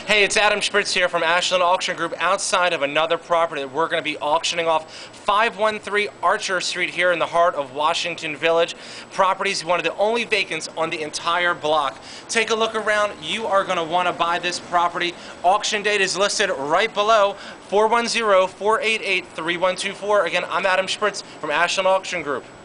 Hey, it's Adam Spritz here from Ashland Auction Group outside of another property that we're going to be auctioning off. 513 Archer Street here in the heart of Washington Village. Property is one of the only vacants on the entire block. Take a look around. You are going to want to buy this property. Auction date is listed right below, 410-488-3124. Again, I'm Adam Spritz from Ashland Auction Group.